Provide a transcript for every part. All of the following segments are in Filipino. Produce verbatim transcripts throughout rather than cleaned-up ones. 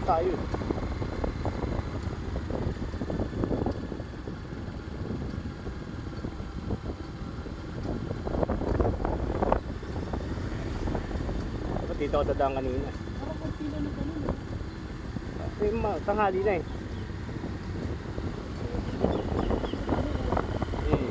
tayo. Dapat dito ako dadaan kanina. Parang kung pila na ganun eh. Eh, ma- tanghali na eh. Hmm.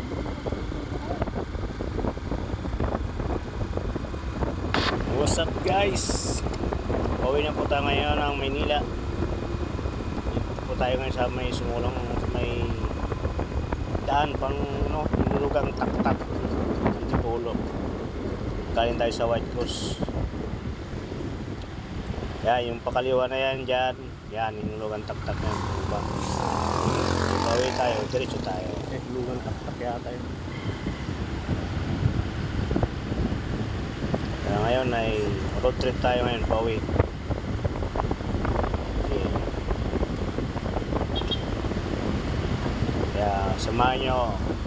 What's up guys? Pauwi na po tayo ngayon ng Maynila. Dito po tayo ngayon sa may sumulong sa may daan pang no, lugang taktak dito polo. Galing tayo sa White Cross. Yan, yung pakaliwa na yan dyan. Yan, yung lugang taktak na yan. Diba? Pauwi tayo, diretso tayo. Eh, lugang taktak yata yun. Kaya ngayon ay road trip tayo ngayon, pauwi. Okay. Kaya samahan nyo.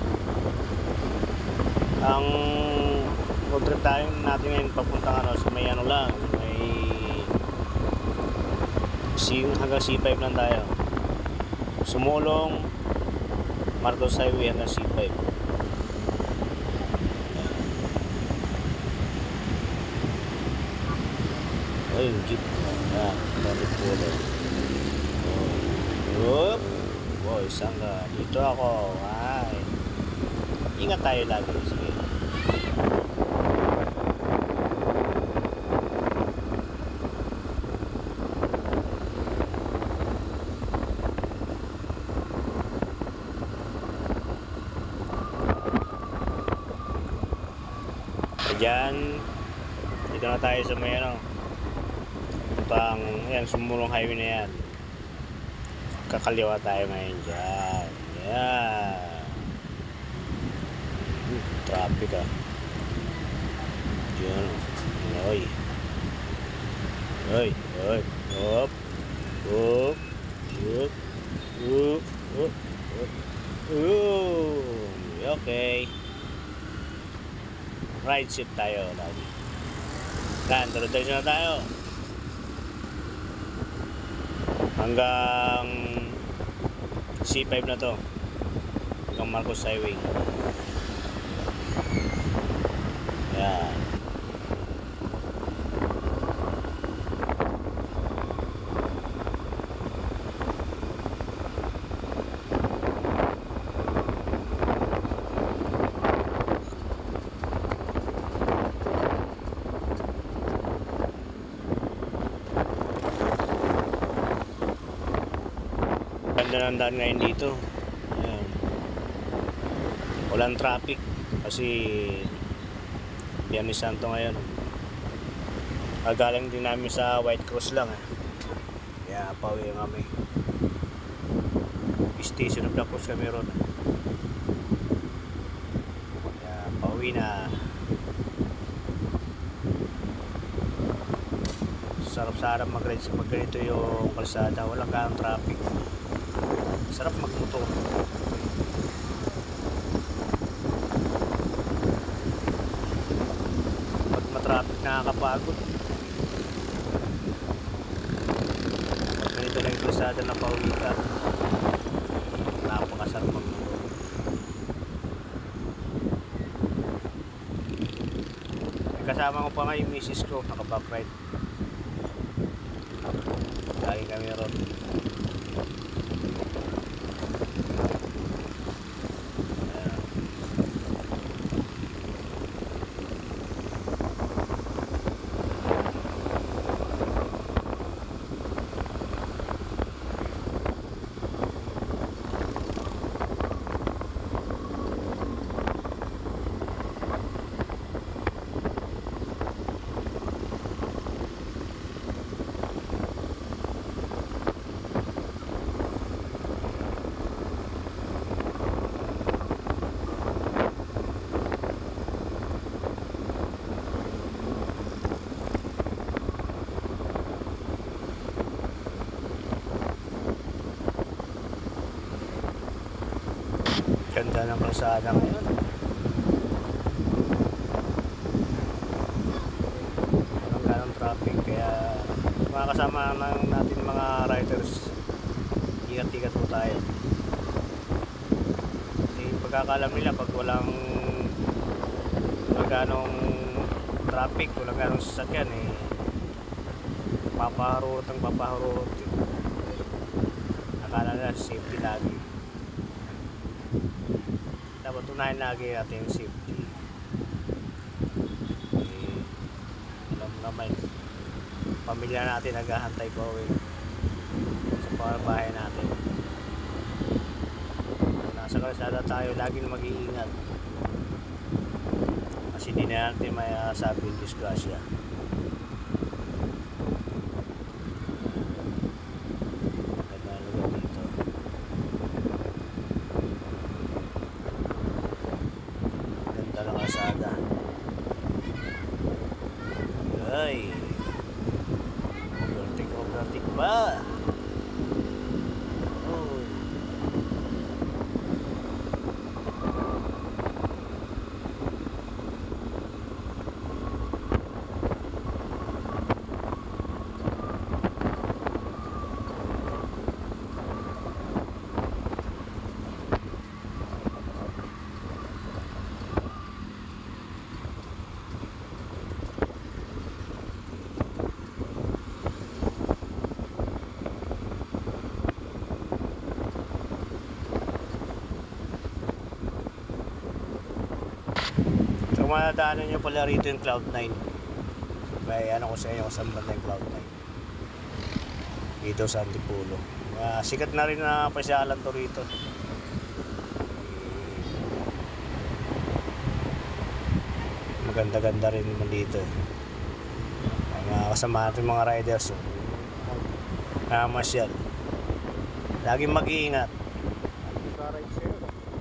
Ang road trip tayo natin ngayon papunta ano, sa may ano lang, may C, hanggang C five lang tayo. Sumulong Marcos Highway hanggang C five. Ay, yung jeep. Yan, balik po ulit. Whoop! Wow, isang ka. Dito ako. Ay. Ingat tayo lagi. Sige. Diyan. Dito na tayo sa may ano. Pang, yan, sumulong highway na yan. Kakaliwa tayo ngayon dyan. Yan. Hmm, traffic ah. Diyan. Oy. Oy. Oy. Hop. Hop. Hop. Hop. Hop. Hop. Okay. Ride seat tayo lagi. Yan, tuloy-tuloy na tayo. Hanggang C five na to, hanggang Marcos Highway. Yan. Ganda ng daan ngayon dito. Ayan. Walang traffic kasi Biyernes Santo ngayon. Agaling din namin sa White Cross lang eh. Kaya pauwi kami. Station of the Cross kami ron. Kaya pauwi na. Sarap-sarap mag-ride sa pag ganito yung kalsada. Walang ganong traffic. Sarap magmotor. Pag matraffic nakakapagod. Pag ganito lang yung kalsada na pauwi ka, napakasarap magmotor. Kasama ko pa nga yung misis ko, naka-backride. Lagi kami ron. Ganda ng kalsada ngayon. Walang ganong traffic kaya mga mga kasama ng natin mga riders, ingat-ingat po tayo. Kasi pagkakalam nila pag walang walang ganong traffic, walang ganong sasakyan eh, papaharurot ang papaharurot. Akala nila safety lagi. Dapat tunahin lagi natin yung safety. Eh, alam naman, pamilya natin naghahantay pa uwi sa bahay natin. Kung nasa kalsada tayo, laging mag-iingat. Kasi hindi na natin may uh, sabi yung disgrasya. Ganda na lugar dito. Ganda ng kalsada. Ay, overtake, overtake pa. Oh. Kung madadaanan nyo pala rito yung Cloud nine, may ano ko sa inyo kung saan banda yung Cloud nine dito sa Antipolo. Uh, sikat na rin na pasyalan to rito. Maganda-ganda rin naman dito. Ang mga kasama natin mga riders, oh, na masyal, laging mag-iingat. Ka-ride sa'yo.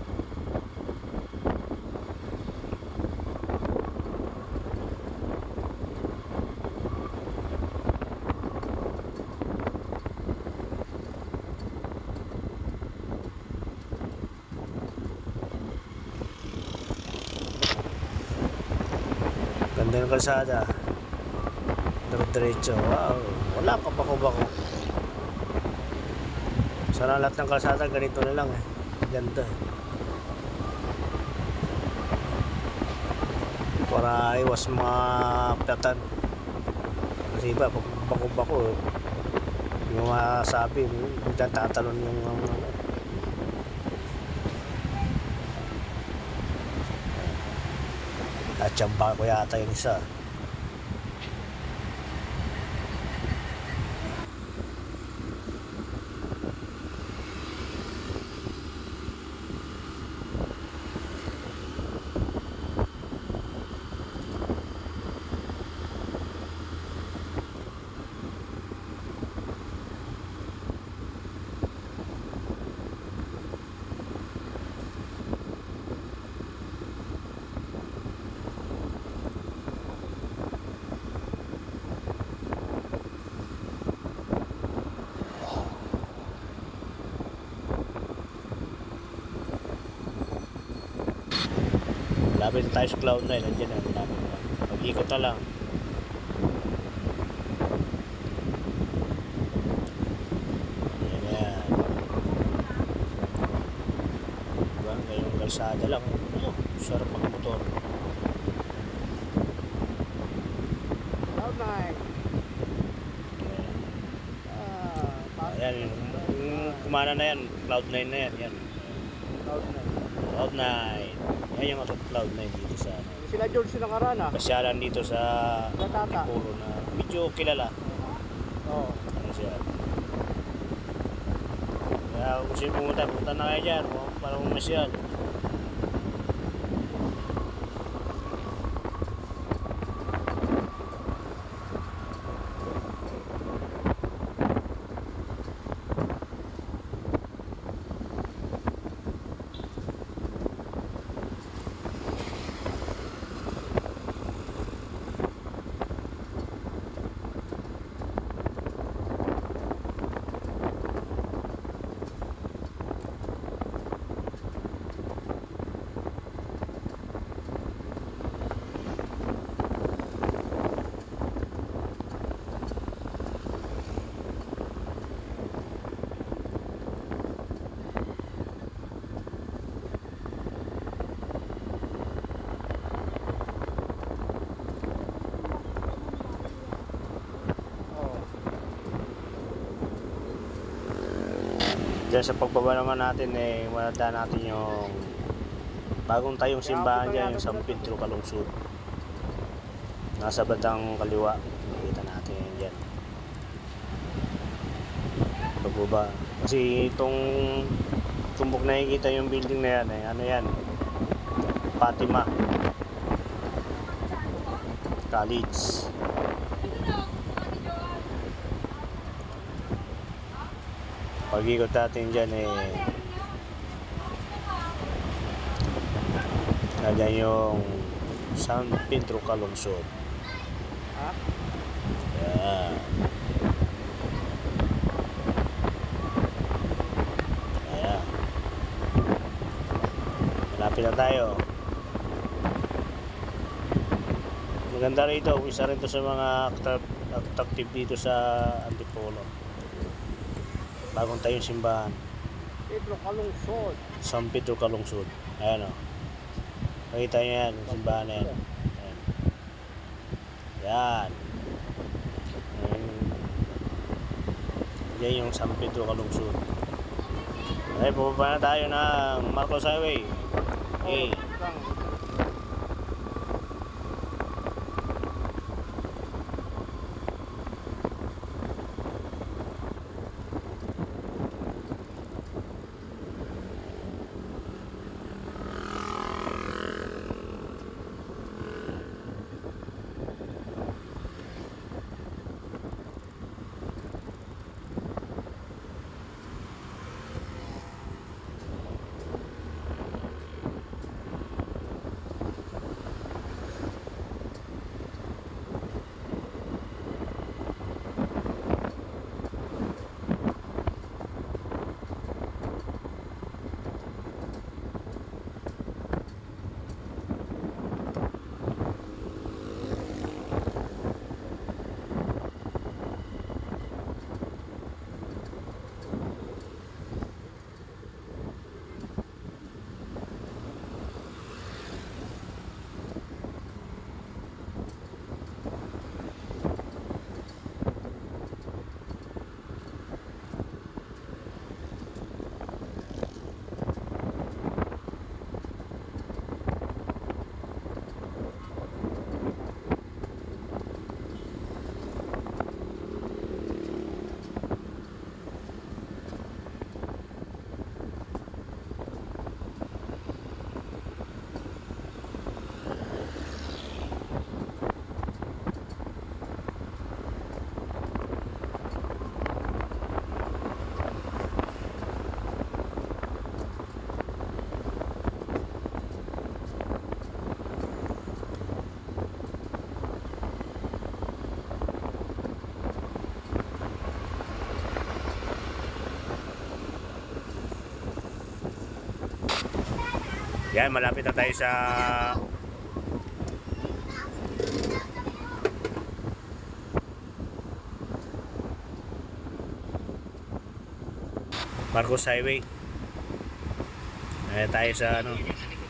Ganda ng kalsada. Diretso. Wow. Wala ka bako-bako. Sana lahat ng kalsada ganito na lang eh. Ganda. Para iwas mga patan. Kasi iba, pag bako-bako, hindi mo masabi. Hindi tatalon yung ano. Natsamba ko yata yung isa. Lapit na tayo sa Cloud nine, nandiyan na, lapit na. Mag-ikot na lang. Ayan na yan. Diba? Ngayong kalsada lang. Oh, sarap mag-motor. Cloud nine. Ah, Ayan, yung kumana na yan, Cloud nine na yan. Yan. Cloud nine. Cloud nine. Yan yung Cloud nine dito sa ano. Sila George Sinangaran ah. Pasyalan dito sa Gatata. Antipolo na medyo kilala. Oo. Ano siya. Kaya kung sino pumunta, punta na kayo dyan para pumasyal. Diyan sa pagbaba naman natin eh, malada natin yung bagong tayong simbahan dyan, yung San Pedro Calungsod. Nasa bandang kaliwa, nakikita natin yan dyan. Pagbaba. Kasi itong tumbok nakikita yung building na yan eh, ano yan? Fatima College. Pag-ikot natin dyan eh, nandiyan yung San Pedro Calungsod. Ha? Ayan. Ayan. Malapit na tayo. Maganda rito, isa rin to sa mga attractive dito sa Antipolo. Bagong tayong simbahan, Pedro Calungsod. San Pedro Calungsod. Ayan o. Nakita nyo yan, yung simbahan na yan. Ayan. Yan. Yan yung San Pedro Calungsod. Okay, pababa na tayo ng Marcos Highway. Okay. Yan, malapit na tayo sa Marcos Highway. Ayan tayo sa ano,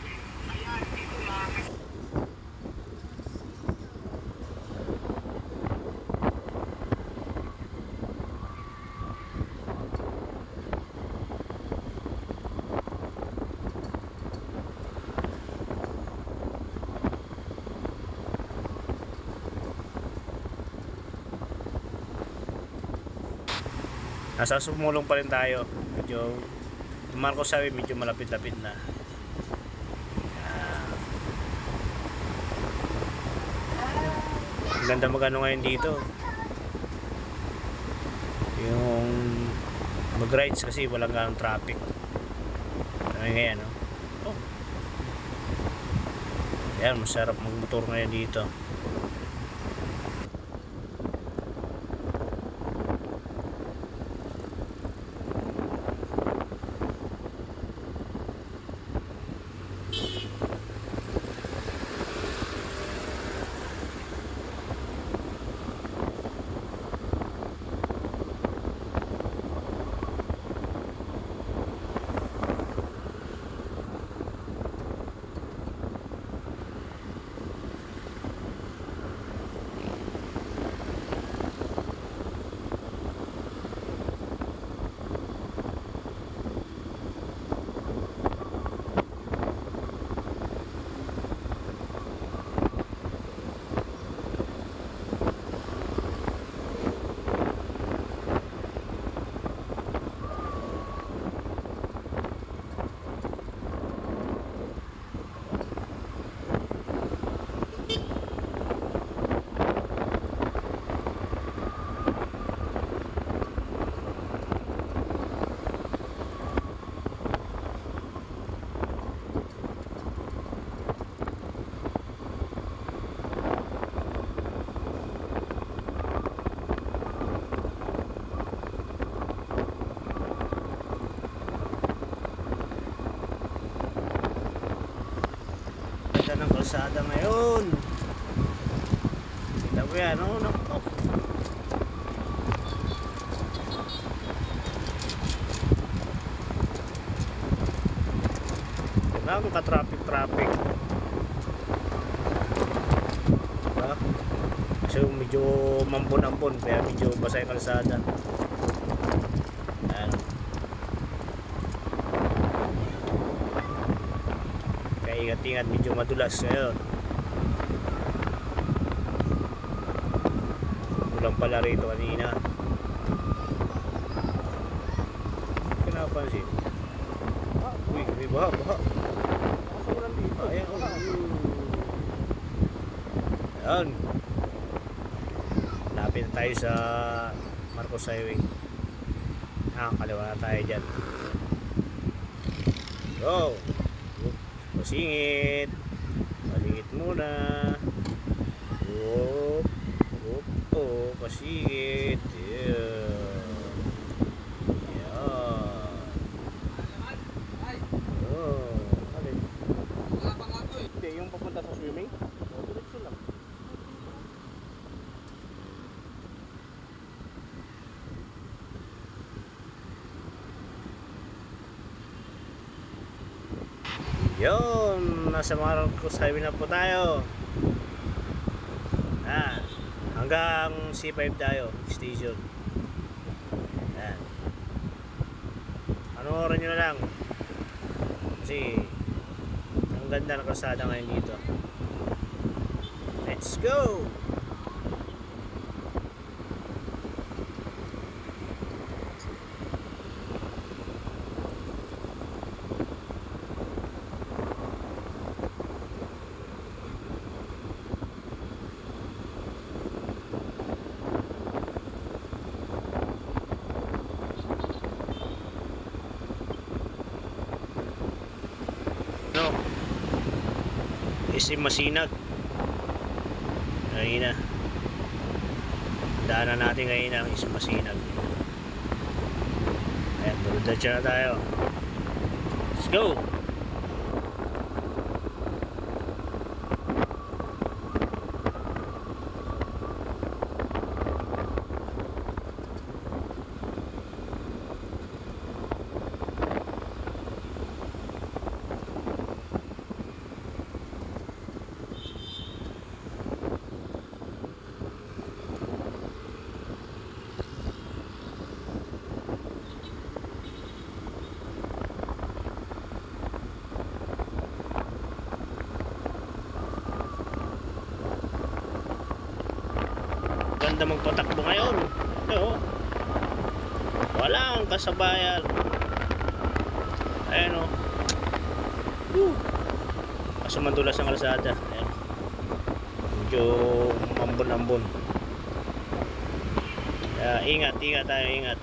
nasa sumulong pa rin tayo. Medyo Marcos Highway, medyo malapit-lapit na. Uh, ang ganda magano ngayon dito, yung mag-rides kasi walang ganong traffic. Ano ngayon, no? Oh. Yan, masarap magmotor ngayon dito. ganda ng kalsada ngayon. Kita mo yan, oh, no? Oh. Wala akong ka-traffic-traffic. Diba? Kasi medyo mambon-ambon, kaya medyo basa yung kalsada. Ayan. Kaya ingat-ingat, medyo madulas ngayon. Ulang pala rito kanina. Pinapansin. Uy, may baha, baha. Nakasulan dito. Ayan, oh. Ayan. Lapit na tayo sa Marcos Highway. Ah, kaliwa na tayo dyan. Go! Pasingit. Paligit muna. Whoop. Whoop. Oh, pasingit. Yeah. Yeah. Oh. Alin? Hindi, yung papunta sa swimming. O, diretso lang. Yun, nasa Marcos Highway na po tayo. Ah, hanggang C five tayo, station. Ayan. Panoorin nyo na lang. Kasi ang ganda ng kalsada ngayon dito. Let's go! No. Isim Masinag. Ngayon na. Daanan natin ngayon ang Isim Masinag. Ayan, tulad-tulad na tayo. Let's go! Ganda magpatakbo ngayon. No. Walang kasabayan. Ayan o. Woo. Kaso madulas ang kalsada. Ayan. Medyo ambon-ambon. Kaya ingat, ingat tayo, ingat.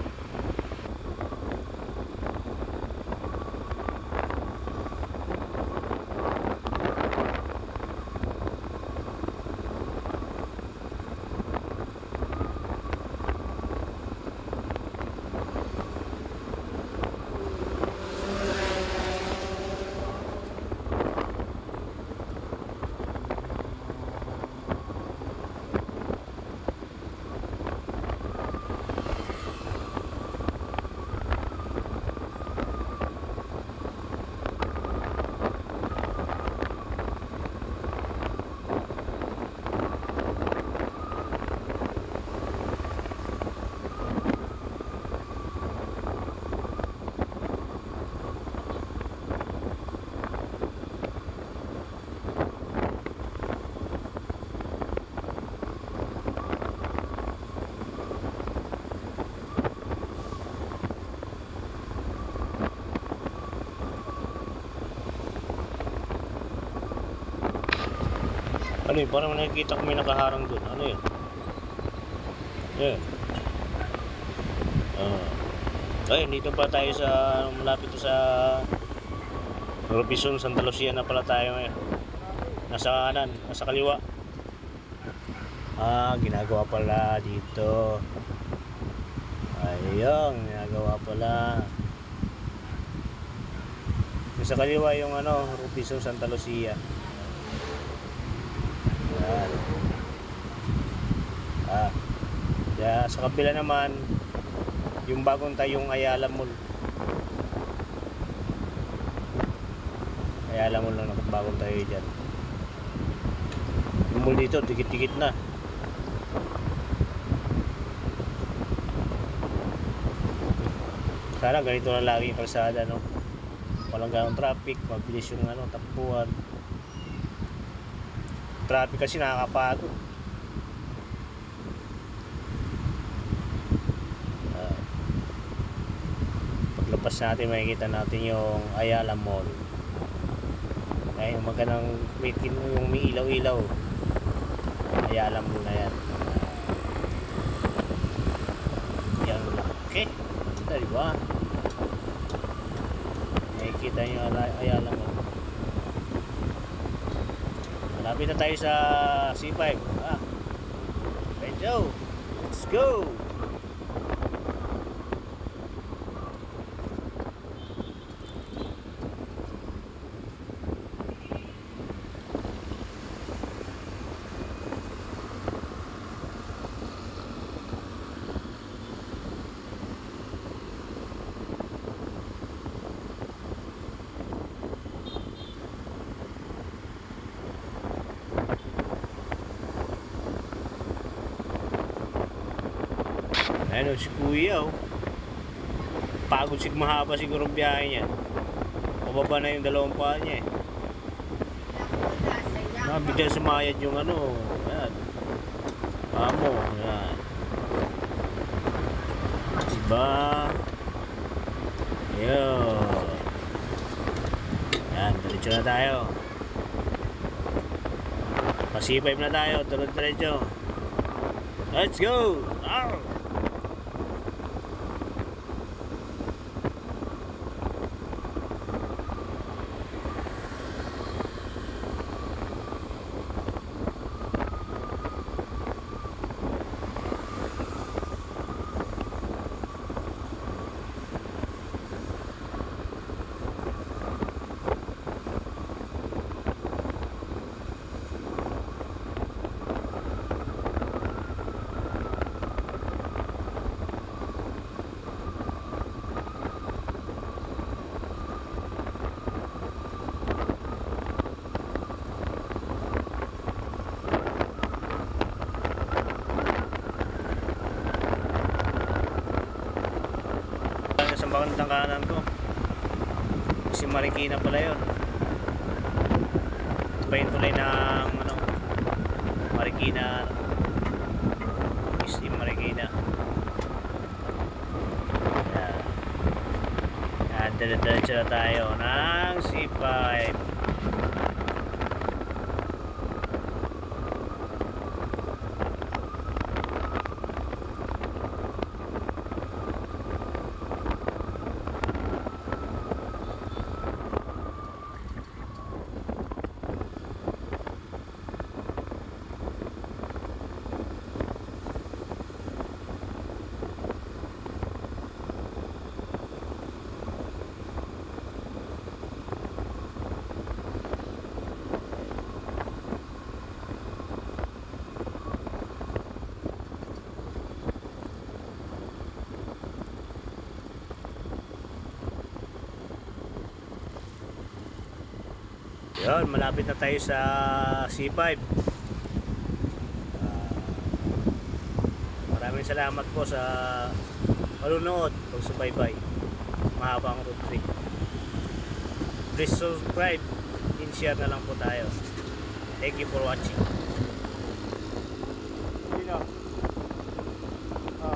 Ano yun? Parang nakikita ko may nakaharang dun. Ano yun? Yun. Uh, ay, dito pa tayo sa malapit to sa Robinson, Santa Lucia na pala tayo ngayon. Nasa kanan, nasa kaliwa. Ah, ginagawa pala dito. Ayun, ginagawa pala. Nasa kaliwa yung ano, Robinson, Santa Lucia. Ah, kaya sa kabila naman, yung bagong tayong Ayala Mall. Ayala Mall lang ang bagong tayo dyan. Yung mall dito, dikit-dikit na. Sana ganito na lagi yung kalsada, no? Walang ganong traffic, mabilis yung ano, takbuhan. Traffic kasi nakakapagod. Uh, paglabas natin, makikita natin yung Ayala Mall. Ay, yung magandang waitin mo yung may ilaw-ilaw. Ayala Mall na yan. Yan laki. Ito, diba? Nakikita nyo yung Ayala Mall. Malapit na tayo sa C five. Ah. Let's go. Let's go. Ano si Kuya, oh. Pagod sig mahaba siguro ang biyahe niya. Pababa na yung dalawang paa niya, eh. Mabigyan sumayad yung ano. Ayan. Amo. Ayan. Diba? Ayan. Ayan, diretso na tayo. Pa C five na tayo. Tulad-diretso. Let's go! Arr! Sa bakantang kanan ko si Marikina pala yun. Ito pa yung tulay ng ano, Marikina, is in Marikina. Yan. Yan, dire-diretso na tayo ng C five. Yun, malapit na tayo sa C five. Uh, maraming salamat po sa panunood, pagsubaybay. Mahabang road trip. Please subscribe and share na lang po tayo. Thank you for watching. Sino? Ah.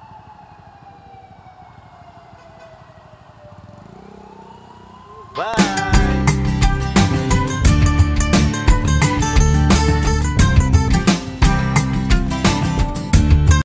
Bye!